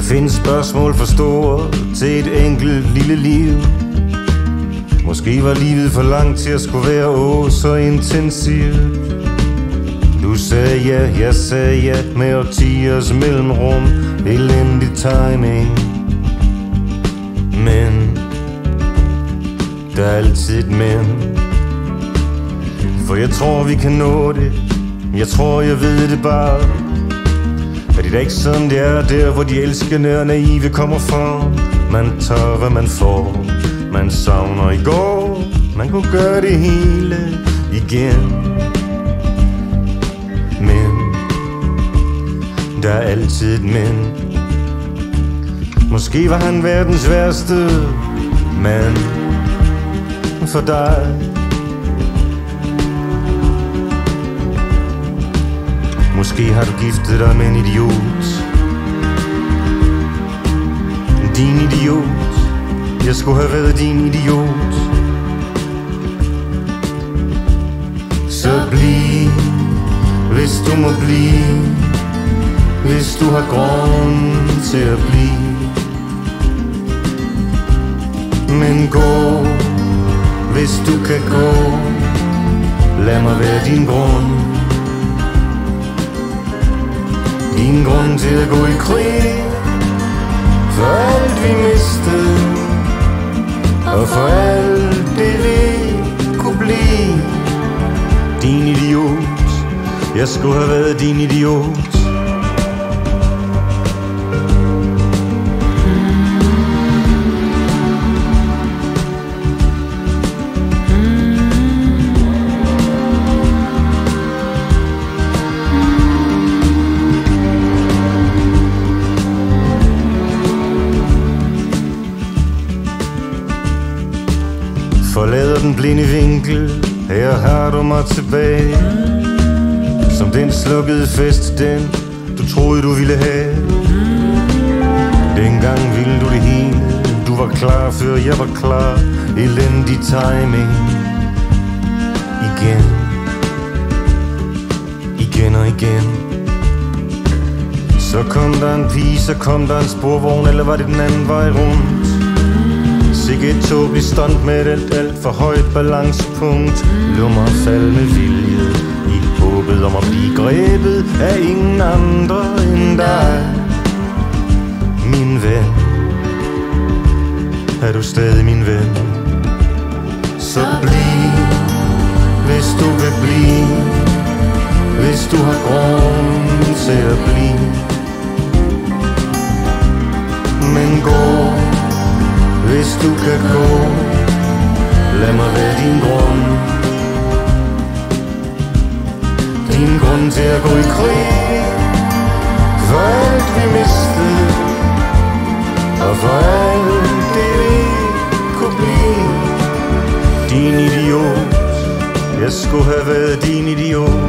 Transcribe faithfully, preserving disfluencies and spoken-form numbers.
findes spørgsmål for store til et enkelt lille liv. Måske var livet for langt til at skulle være åh så intensivt. Du sagde ja, jeg sagde ja med årtiers mellemrum. Elendig timing. Men der er altid et men. For jeg tror vi kan nå det. Jeg tror jeg ved det bare. Er det da ikke sådan det er der hvor de elskende og naive kommer fra? Man tager hvad man får. Man savner i går. Man kunne gøre det hele igen. Men der er altid et men. Måske var han verdens værste mand for dig. Måske har du giftet dig med en idiot. Din idiot. Jeg skulle have været din idiot. Så bliv, hvis du må blive. Hvis du har grund til at blive. Men gå, hvis du kan gå. Lad mig være din grund. Din grund til at gå i krig. For alt vi mistede. Og for alt det vi kunne blive. Din idiot. Jeg skulle have været din idiot. Forlader den blinde vinkel. Her har du mig tilbage. Som den slukkede fest, den du troede du ville have. Dengang ville du det hele. Du var klar før jeg var klar. Elendig timing. Igen. Igen og igen. Så kom der en pige, så kom der en sporvogn. Eller var det den anden vej rundt? Sikke et tåbeligt stunt med et alt, alt for højt balancepunkt. Lad mig falde med vilje i håbet om at blive grebet af ingen andre end dig. Min ven, er du stadig min ven? Så bliv, hvis du vil blive. Hvis du har grund til at blive. Men gå, hvis du kan gå. Lad mig være din grund. Din grund til at gå i krig. For alt vi mistede. Og for alt det vi kunne blive. Din idiot. Jeg skulle have været din idiot.